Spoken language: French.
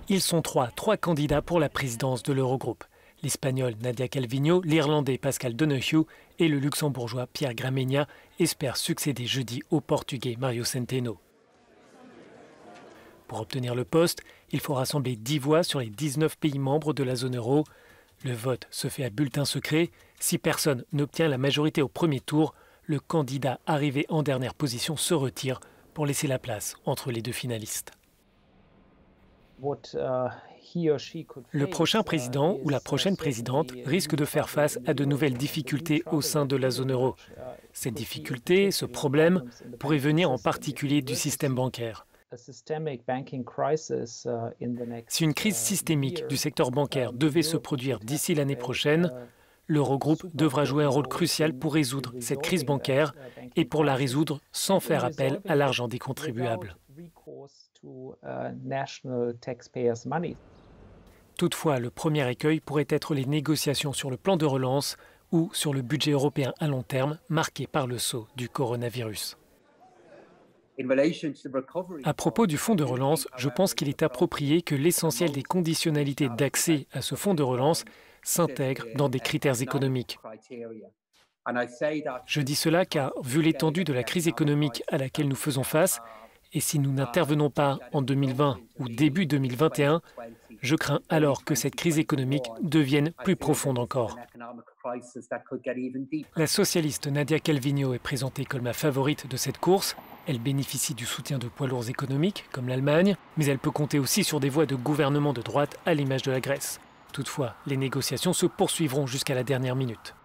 Ils sont trois candidats pour la présidence de l'Eurogroupe. L'Espagnol Nadia Calviño, l'Irlandais Pascal Donoghue et le Luxembourgeois Pierre Gramegna espèrent succéder jeudi au Portugais Mário Centeno. Pour obtenir le poste, il faut rassembler 10 voix sur les 19 pays membres de la zone euro. Le vote se fait à bulletin secret. Si personne n'obtient la majorité au premier tour, le candidat arrivé en dernière position se retire pour laisser la place entre les deux finalistes. Le prochain président ou la prochaine présidente risque de faire face à de nouvelles difficultés au sein de la zone euro. Ces difficultés, ce problème, pourrait venir en particulier du système bancaire. Si une crise systémique du secteur bancaire devait se produire d'ici l'année prochaine, l'Eurogroupe devra jouer un rôle crucial pour résoudre cette crise bancaire et pour la résoudre sans faire appel à l'argent des contribuables. Toutefois, le premier écueil pourrait être les négociations sur le plan de relance ou sur le budget européen à long terme marqué par le sceau du coronavirus. À propos du fonds de relance, je pense qu'il est approprié que l'essentiel des conditionnalités d'accès à ce fonds de relance s'intègre dans des critères économiques. Je dis cela car, vu l'étendue de la crise économique à laquelle nous faisons face, et si nous n'intervenons pas en 2020 ou début 2021, je crains alors que cette crise économique devienne plus profonde encore. La socialiste Nadia Calviño est présentée comme la favorite de cette course. Elle bénéficie du soutien de poids lourds économiques comme l'Allemagne, mais elle peut compter aussi sur des voix de gouvernement de droite à l'image de la Grèce. Toutefois, les négociations se poursuivront jusqu'à la dernière minute.